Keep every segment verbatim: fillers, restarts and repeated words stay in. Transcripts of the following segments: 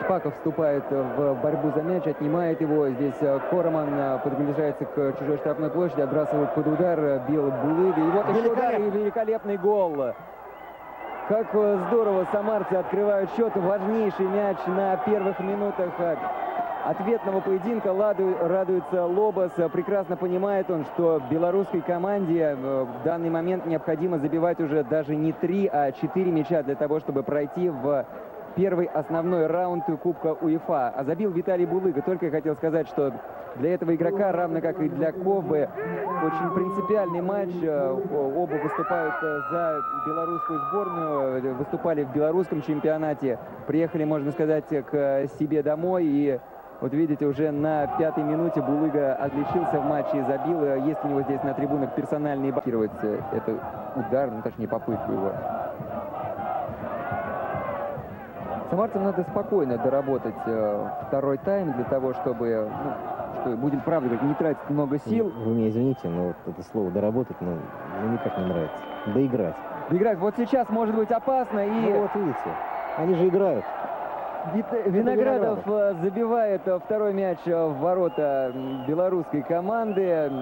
Паков вступает в борьбу за мяч, отнимает его. Здесь Короман подближается к чужой штрафной площади, отбрасывает под удар, бил Булыга. И вот еще удар, и великолепный гол. Как здорово самарцы открывают счет. Важнейший мяч на первых минутах ответного поединка. Радуется Лобос. Прекрасно понимает он, что белорусской команде в данный момент необходимо забивать уже даже не три, а четыре мяча для того, чтобы пройти в первый основной раунд Кубка УЕФА. А забил Виталий Булыга. Только я хотел сказать, что для этого игрока, равно как и для Ковбы, очень принципиальный матч. Оба выступают за белорусскую сборную, выступали в белорусском чемпионате, приехали, можно сказать, к себе домой. И вот видите, уже на пятой минуте Булыга отличился в матче и забил. Есть у него здесь на трибунах персональные блокируется. Это удар, ну точнее попытку его. Самарцам надо спокойно доработать э, второй тайм для того, чтобы, ну, что будем правда говорить, не тратить много сил. Вы меня извините, но вот это слово «доработать» ну, ну никак не нравится. Доиграть. Доиграть. Вот сейчас может быть опасно. И... Ну вот видите, они же играют. Вит... Виноградов, Виноградов забивает второй мяч в ворота белорусской команды.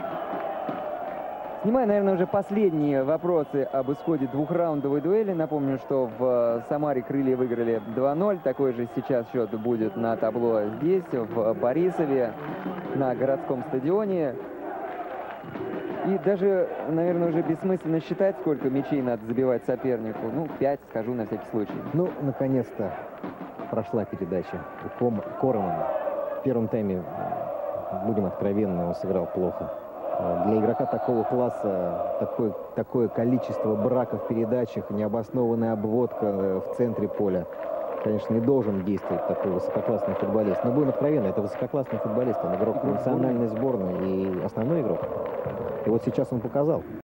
Снимаю, наверное, уже последние вопросы об исходе двухраундовой дуэли. Напомню, что в Самаре крылья выиграли два ноль. Такой же сейчас счет будет на табло здесь, в Борисове, на городском стадионе. И даже, наверное, уже бессмысленно считать, сколько мячей надо забивать сопернику. Ну, пять, скажу на всякий случай. Ну, наконец-то прошла передача у Коромана. В первом тайме, будем откровенны, он сыграл плохо. Для игрока такого класса такое, такое количество браков в передачах, необоснованная обводка в центре поля. Конечно, не должен действовать такой высококлассный футболист. Но будем откровенны, это высококлассный футболист. Он игрок национальной сборной и основной игрок. И вот сейчас он показал.